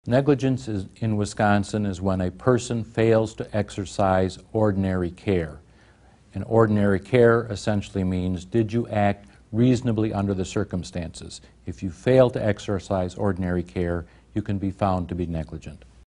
Negligence in Wisconsin is when a person fails to exercise ordinary care. And ordinary care essentially means, did you act reasonably under the circumstances? If you fail to exercise ordinary care, you can be found to be negligent.